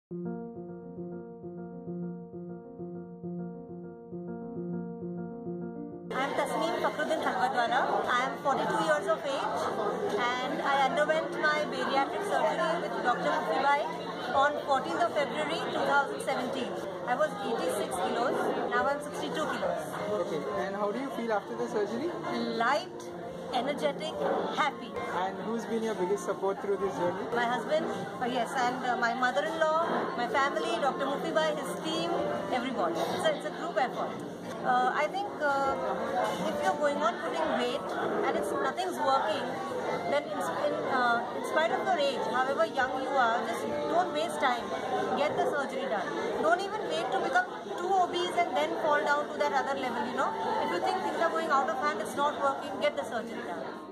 I am Tasneem I am 42 years of age and I underwent my bariatric surgery with Dr. on 14th of February 2017. I was 86 kilos, now I am 62 kilos. Okay, and how do you feel after the surgery? Light, energetic, happy. And who's been your biggest support through this journey? My husband, yes, and my mother-in-law, my family, Dr. his team, everyone. It's a group effort. I think if you're going on putting weight and nothing's working, then in spite of your age, however young you are, just don't waste time. Get the surgery done. Don't even wait to become too obese and then fall down to that other level, If you think things are going out of hand, it's not working, get the surgery done.